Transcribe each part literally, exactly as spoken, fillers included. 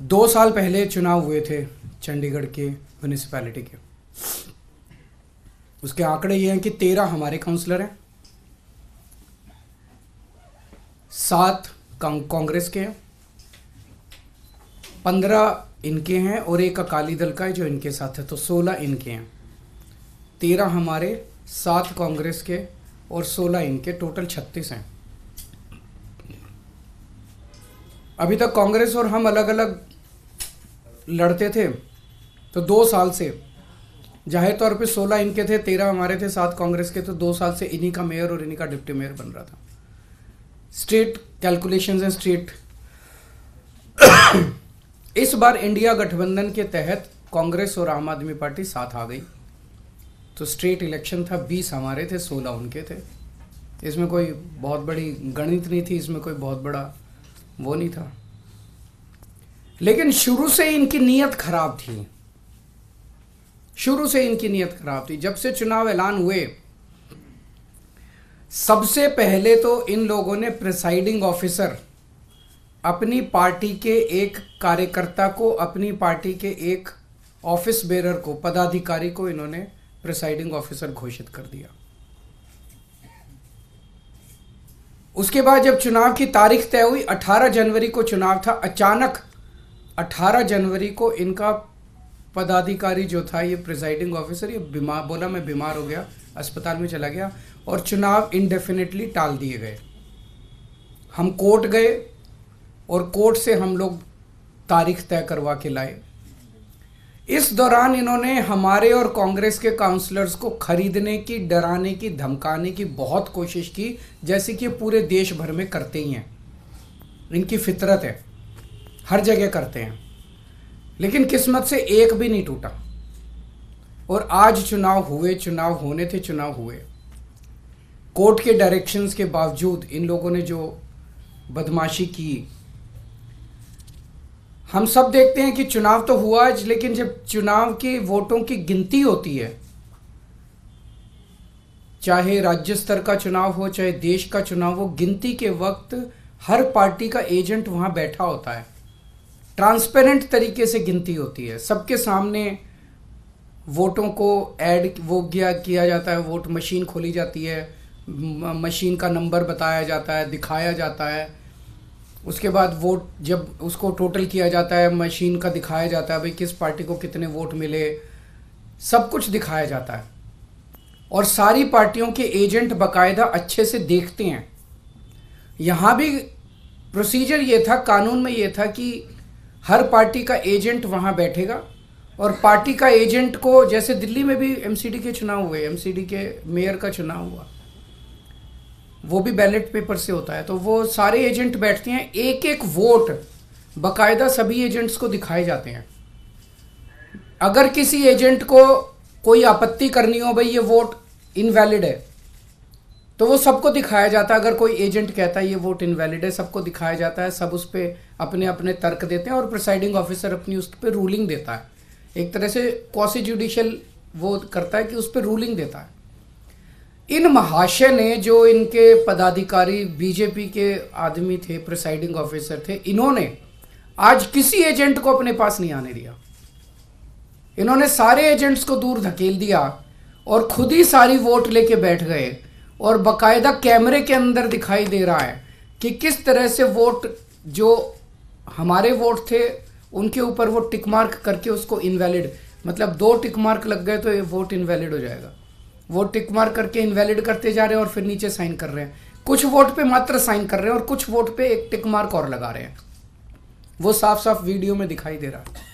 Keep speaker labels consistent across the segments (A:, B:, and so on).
A: दो साल पहले चुनाव हुए थे चंडीगढ़ के म्यूनिसिपैलिटी के। उसके आंकड़े ये हैं कि तेरह हमारे काउंसलर हैं, सात कांग्रेस के हैं, पंद्रह इनके हैं और एक अकाली दल का है जो इनके साथ है, तो सोलह इनके हैं। तेरह हमारे, सात कांग्रेस के और सोलह इनके, टोटल छत्तीस हैं। अभी तक कांग्रेस और हम अलग अलग लड़ते थे, तो दो साल से जाहिर तौर पे सोलह इनके थे, तेरह हमारे थे, सात कांग्रेस के, तो दो साल से इन्हीं का मेयर और इन्हीं का डिप्टी मेयर बन रहा था। स्टेट कैलकुलेशंस हैं, स्टेट इस बार इंडिया गठबंधन के तहत कांग्रेस और आम आदमी पार्टी साथ आ गई, तो स्टेट इलेक्शन था, बीस हमारे थे, सोलह उनके थे। इसमें कोई बहुत बड़ी गणित नहीं थी, इसमें कोई बहुत बड़ा वो नहीं था। लेकिन शुरू से इनकी नीयत खराब थी, शुरू से इनकी नीयत खराब थी। जब से चुनाव ऐलान हुए, सबसे पहले तो इन लोगों ने प्रिसाइडिंग ऑफिसर, अपनी पार्टी के एक कार्यकर्ता को, अपनी पार्टी के एक ऑफिस बेरर को, पदाधिकारी को इन्होंने प्रिसाइडिंग ऑफिसर घोषित कर दिया। उसके बाद जब चुनाव की तारीख तय हुई, अठारह जनवरी को चुनाव था, अचानक अठारह जनवरी को इनका पदाधिकारी जो था, ये प्रिसाइडिंग ऑफिसर, ये बीमार, बोला मैं बीमार हो गया, अस्पताल में चला गया और चुनाव इंडेफिनेटली टाल दिए गए। हम कोर्ट गए और कोर्ट से हम लोग तारीख तय करवा के लाए। इस दौरान इन्होंने हमारे और कांग्रेस के काउंसलर्स को खरीदने की, डराने की, धमकाने की बहुत कोशिश की, जैसे कि पूरे देश भर में करते ही हैं, इनकी फितरत है, हर जगह करते हैं। लेकिन किस्मत से एक भी नहीं टूटा और आज चुनाव हुए, चुनाव होने थे, चुनाव हुए। कोर्ट के डायरेक्शंस के बावजूद इन लोगों ने जो बदमाशी की, हम सब देखते हैं कि चुनाव तो हुआ, लेकिन जब चुनाव के वोटों की गिनती होती है, चाहे राज्य स्तर का चुनाव हो, चाहे देश का चुनाव हो, गिनती के वक्त हर पार्टी का एजेंट वहां बैठा होता है, ट्रांसपेरेंट तरीके से गिनती होती है, सबके सामने वोटों को ऐड वो किया किया जाता है, वोट मशीन खोली जाती है, मशीन का नंबर बताया जाता है, दिखाया जाता है। उसके बाद वोट जब उसको टोटल किया जाता है, मशीन का दिखाया जाता है भाई किस पार्टी को कितने वोट मिले, सब कुछ दिखाया जाता है। और सारी पार्टियों के एजेंट बाकायदा अच्छे से देखते हैं। यहाँ भी प्रोसीजर ये था, कानून में ये था कि हर पार्टी का एजेंट वहाँ बैठेगा और पार्टी का एजेंट को, जैसे दिल्ली में भी एमसीडी के चुनाव हुए, एमसीडी के मेयर का चुनाव हुआ, वो भी बैलेट पेपर से होता है, तो वो सारे एजेंट बैठते हैं, एक एक वोट बाकायदा सभी एजेंट्स को दिखाए जाते हैं। अगर किसी एजेंट को कोई आपत्ति करनी हो, भाई ये वोट इनवैलिड है, तो वो सबको दिखाया जाता है। अगर कोई एजेंट कहता है ये वोट इनवैलिड है, सबको दिखाया जाता है, सब उस पर अपने अपने तर्क देते हैं और प्रिसाइडिंग ऑफिसर अपनी उस पर रूलिंग देता है। एक तरह से क्वासी जुडिशियल वो करता है कि उस पर रूलिंग देता है। इन महाशय ने, जो इनके पदाधिकारी बीजेपी के आदमी थे, प्रिसाइडिंग ऑफिसर थे, इन्होंने आज किसी एजेंट को अपने पास नहीं आने दिया। इन्होंने सारे एजेंट्स को दूर धकेल दिया और खुद ही सारी वोट लेके बैठ गए और बाकायदा कैमरे के अंदर दिखाई दे रहा है कि किस तरह से वोट, जो हमारे वोट थे उनके ऊपर वो टिक मार्क करके उसको इनवैलिड, मतलब दो टिक मार्क लग गए तो ये वोट इनवैलिड हो जाएगा, वो टिक मार्क करके इनवैलिड करते जा रहे हैं और फिर नीचे साइन कर रहे हैं। कुछ वोट पे मात्र साइन कर रहे हैं और कुछ वोट पे एक टिक मार्क और लगा रहे हैं, वो साफ साफ वीडियो में दिखाई दे रहा है।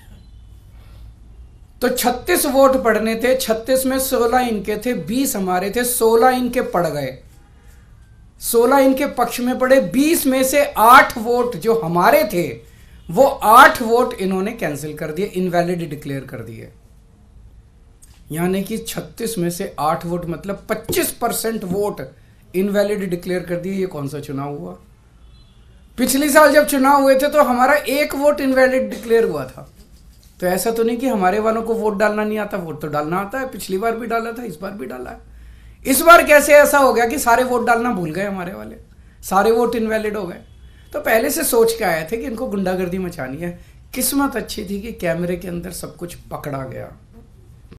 A: तो छत्तीस वोट पड़ने थे, छत्तीस में सोलह इनके थे, बीस हमारे थे, सोलह इनके पड़ गए, सोलह इनके पक्ष में पड़े। बीस में से आठ वोट जो हमारे थे, वो आठ वोट इन्होंने कैंसिल कर दिए, इनवैलिड डिक्लेयर कर दिए। यानी कि छत्तीस में से आठ वोट, मतलब पच्चीस परसेंट वोट इनवैलिड डिक्लेयर कर दिए। ये कौन सा चुनाव हुआ? पिछले साल जब चुनाव हुए थे तो हमारा एक वोट इनवैलिड डिक्लेयर हुआ था। तो ऐसा तो नहीं कि हमारे वालों को वोट डालना नहीं आता, वोट तो डालना आता है। पिछली बार भी डाला था, इस बार भी डाला है। इस बार कैसे ऐसा हो गया कि सारे वोट डालना भूल गए हमारे वाले, सारे वोट इनवैलिड हो गए? तो पहले से सोच के आए थे कि इनको गुंडागर्दी मचानी है। किस्मत अच्छी थी कि कैमरे के अंदर सब कुछ पकड़ा गया।